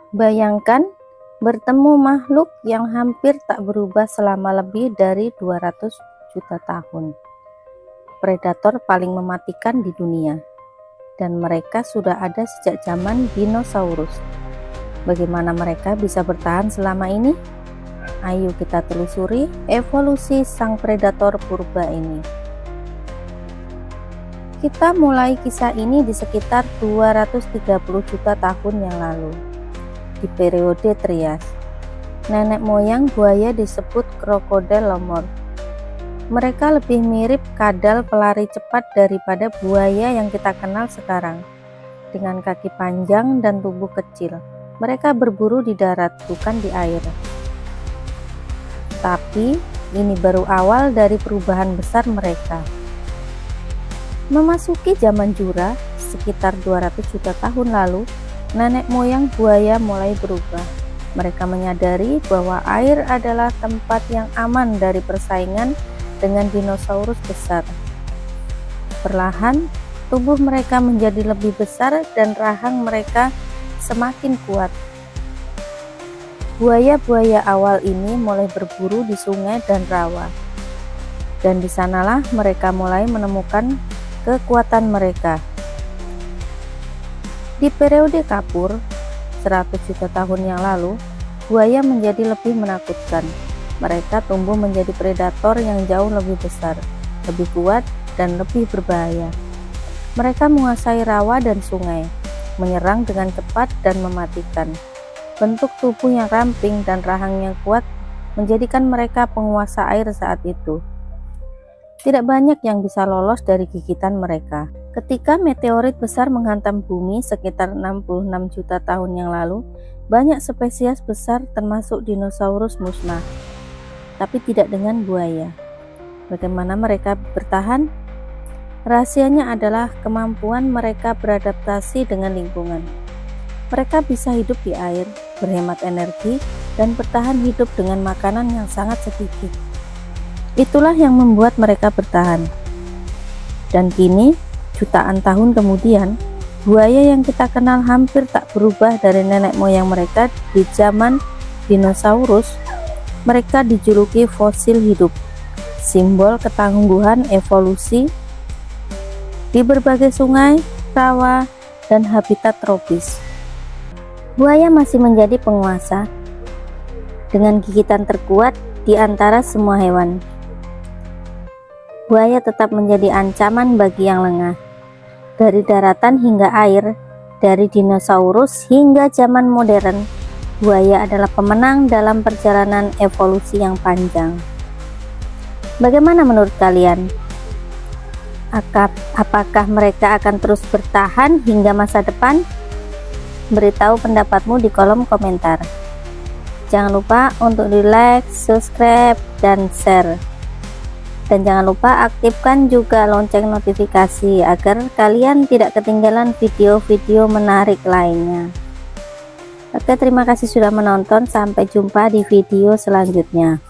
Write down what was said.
Bayangkan bertemu makhluk yang hampir tak berubah selama lebih dari 200 juta tahun. Predator paling mematikan di dunia, dan mereka sudah ada sejak zaman dinosaurus. Bagaimana mereka bisa bertahan selama ini? Ayo kita telusuri evolusi sang predator purba ini. Kita mulai kisah ini di sekitar 230 juta tahun yang lalu. Di periode Trias, nenek moyang buaya disebut Crocodylomorph. Mereka lebih mirip kadal pelari cepat daripada buaya yang kita kenal sekarang. Dengan kaki panjang dan tubuh kecil, mereka berburu di darat, bukan di air. Tapi ini baru awal dari perubahan besar mereka. Memasuki zaman Jura, sekitar 200 juta tahun lalu, nenek moyang buaya mulai berubah. Mereka menyadari bahwa air adalah tempat yang aman dari persaingan dengan dinosaurus besar. Perlahan, tubuh mereka menjadi lebih besar dan rahang mereka semakin kuat. Buaya-buaya awal ini mulai berburu di sungai dan rawa. Dan di sanalah mereka mulai menemukan kekuatan mereka. Di periode Kapur, 100 juta tahun yang lalu, buaya menjadi lebih menakutkan. Mereka tumbuh menjadi predator yang jauh lebih besar, lebih kuat, dan lebih berbahaya. Mereka menguasai rawa dan sungai, menyerang dengan cepat dan mematikan. Bentuk tubuh yang ramping dan rahang yang kuat menjadikan mereka penguasa air saat itu. Tidak banyak yang bisa lolos dari gigitan mereka. Ketika meteorit besar menghantam bumi sekitar 66 juta tahun yang lalu, banyak spesies besar termasuk dinosaurus musnah, tapi tidak dengan buaya. Bagaimana mereka bertahan? Rahasianya adalah kemampuan mereka beradaptasi dengan lingkungan. Mereka bisa hidup di air, berhemat energi, dan bertahan hidup dengan makanan yang sangat sedikit. Itulah yang membuat mereka bertahan. Dan kini, jutaan tahun kemudian, buaya yang kita kenal hampir tak berubah dari nenek moyang mereka di zaman dinosaurus. Mereka dijuluki fosil hidup, simbol ketangguhan evolusi di berbagai sungai, rawa, dan habitat tropis. Buaya masih menjadi penguasa dengan gigitan terkuat di antara semua hewan. Buaya tetap menjadi ancaman bagi yang lengah. Dari daratan hingga air, dari dinosaurus hingga zaman modern, buaya adalah pemenang dalam perjalanan evolusi yang panjang. Bagaimana menurut kalian? Apakah mereka akan terus bertahan hingga masa depan? Beritahu pendapatmu di kolom komentar. Jangan lupa untuk di like, subscribe, dan share. Dan jangan lupa aktifkan juga lonceng notifikasi agar kalian tidak ketinggalan video-video menarik lainnya. Oke, terima kasih sudah menonton. Sampai jumpa di video selanjutnya.